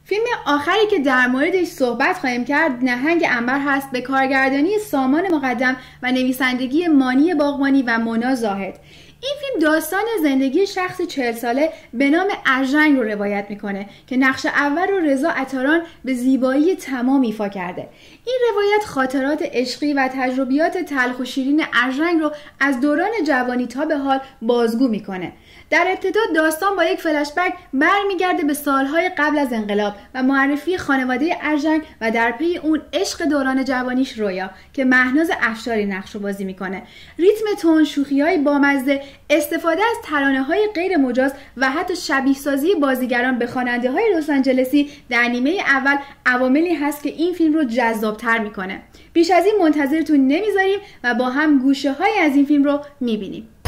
فیلم آخری که در موردش صحبت خواهیم کرد نهنگ عنبر هست، به کارگردانی سامان مقدم و نویسندگی مانی باغبانی و مونا زاهد. این فیلم داستان زندگی شخص 40 ساله به نام ارژنگ رو روایت میکنه که نقش اول رو رضا عطاران به زیبایی تمام ایفا کرده. این روایت خاطرات عشقی و تجربیات تلخ و شیرین ارژنگ رو از دوران جوانی تا به حال بازگو میکنه. در ابتدا داستان با یک فلشبک برمیگرده به سالهای قبل از انقلاب و معرفی خانواده ارژنگ و در پی اون عشق دوران جوانیش رویا که مهناز افشاری نقش رو بازی میکنه. ریتم تون، شوخی‌های بامزه، استفاده از ترانه‌های غیر مجاز و حتی شبیه سازی بازیگران به خواننده‌های لس آنجلسی در نیمه اول عواملی هست که این فیلم رو جذاب‌تر میکنه. بیش از این منتظرتون نمیذاریم و با هم گوشه‌هایی از این فیلم رو میبینیم.